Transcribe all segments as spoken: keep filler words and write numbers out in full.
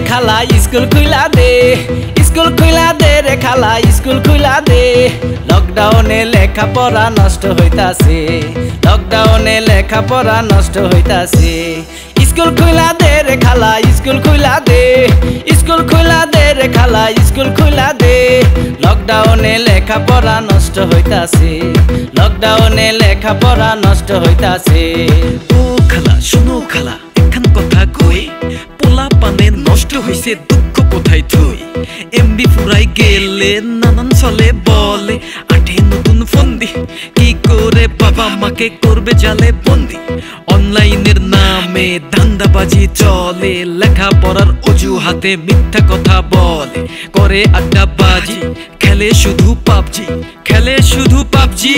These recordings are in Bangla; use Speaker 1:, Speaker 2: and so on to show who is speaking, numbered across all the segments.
Speaker 1: খালা স্কুল খুইলা দে, স্কুল খুইলা দে রে খালা স্কুল খুইলা দে। লকডাউনে লেখাপড়া নষ্ট হইতাছে, লকডাউনে লেখাপড়া নষ্ট হইতাছে। স্কুল খুইলা দে রে খালা স্কুল খুইলা দে, স্কুল খুইলা দে রে খালা স্কুল খুইলা দে। লকডাউনে লেখাপড়া নষ্ট হইতাছে, লকডাউনে লেখাপড়া নষ্ট হইতাছে।
Speaker 2: ও খালা শোনো খালা একখান কথা কই, পোলা পানে নষ্ট হইছে দুঃখ কোথায় থই। এমবি ফুরাই গেলে নানান চলে বলে আঠে নতুন ফন্দি, কি করে বাবা মাকে করবে জালে বন্দি। অনলাইনের নামে ধান্দাবাজি চলে, লেখাপড়ার অজুহাতে মিথ্যা কথা বলে। করে আড্ডা বাজি, খেলে শুধু পাবজি, খেলে শুধু পাবজি।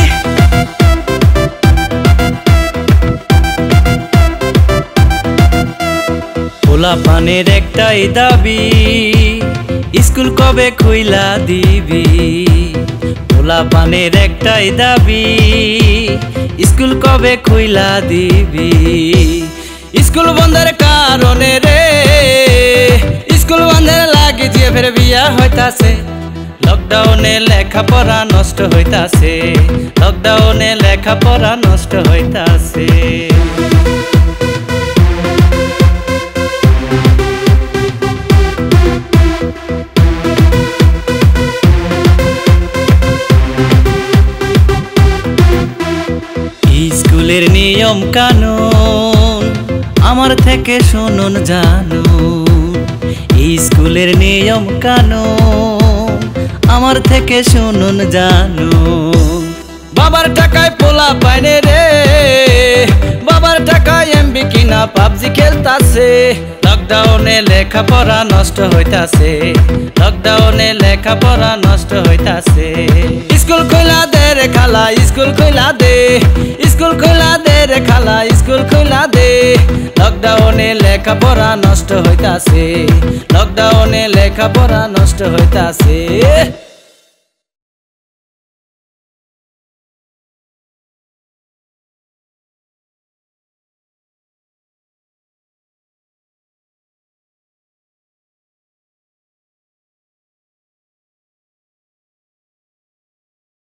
Speaker 1: পোলা পানের একটাই দাবি, স্কুল কবে খুইলা দিবি। পোলা পানের একটাই দাবি, স্কুল কবে খুইলা দিবি। স্কুল বন্ধের কারণে রে, স্কুল বন্ধের লাগে যে ফের বিয়া হইতাছে। লকডাউনে লেখাপড়া নষ্ট হইতাছে, লকডাউনে লেখাপড়া নষ্ট হইতাছে। স্কুলের নিয়ম কানুন আমার থেকে শুনুন জানুন, স্কুলের নিয়ম কানুন আমার থেকে শুনুন জানুন। বাবার টাকায় পোলা পাইনে রে, বাবার টাকায় এমবি কিনা পাবজি খেলতাছে। লকডাউনে লেখাপড়া নষ্ট হইতাছে, লকডাউনে লেখাপড়া নষ্ট হইতাছে। স্কুল খুইলা দে রে খালা স্কুল খুইলা দে, স্কুল খুইলা দে রে খালা স্কুল খুইলা দে। লকডাউনে লেখাপড়া নষ্ট হইতাছে, লকডাউনে লেখাপড়া নষ্ট হইতাছে।